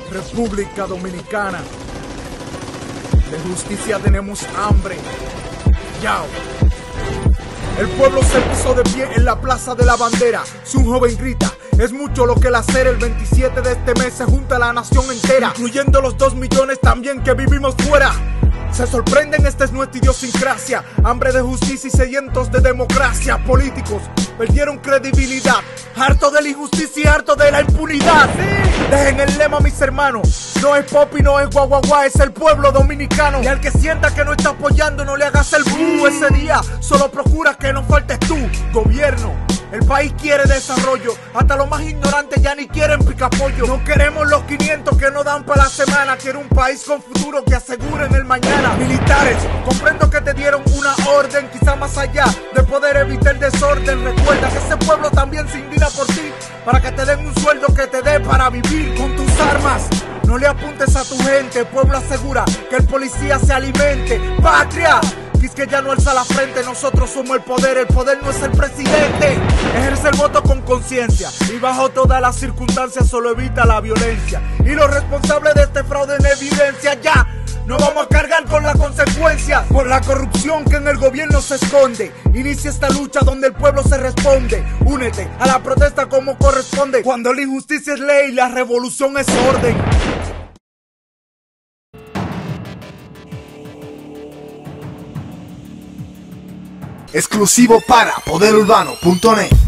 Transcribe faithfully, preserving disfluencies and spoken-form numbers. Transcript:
República Dominicana. De justicia tenemos hambre. Yao. El pueblo se puso de pie en la Plaza de la Bandera. Si un joven grita, es mucho lo que el hacer. El veintisiete de este mes se junta la nación entera, incluyendo los dos millones también que vivimos fuera. Se sorprenden, esta es nuestra idiosincrasia. Hambre de justicia y sedientos de democracia. Políticos perdieron credibilidad, harto de la injusticia y harto de la impunidad. Sí. Dejen el lema, mis hermanos. No es pop y no es guaguaguá, es el pueblo dominicano. Y al que sienta que no está apoyando, no le hagas el bú. Ese día solo procura que no faltes tú, gobierno. El país quiere desarrollo, hasta los más ignorantes ya ni quieren picapollo. No queremos los quinientos que no dan para la semana. Quiero un país con futuro que aseguren el mañana. Militares, comprendo que te dieron una orden, quizá más allá de poder evitar el desorden. Recuerda que ese pueblo también se indigna por ti, para que te den un sueldo que te dé para vivir. Con tus armas no le apuntes a tu gente. Pueblo asegura que el policía se alimente. ¡Patria! Que ya no alza la frente, nosotros somos el poder, el poder no es el presidente. Ejerce el voto con conciencia y bajo todas las circunstancias solo evita la violencia. Y los responsables de este fraude en evidencia ya no vamos a cargar con las consecuencias por la corrupción que en el gobierno se esconde. Inicia esta lucha donde el pueblo se responde. Únete a la protesta como corresponde. Cuando la injusticia es ley, la revolución es orden. Exclusivo para poder urbano punto net.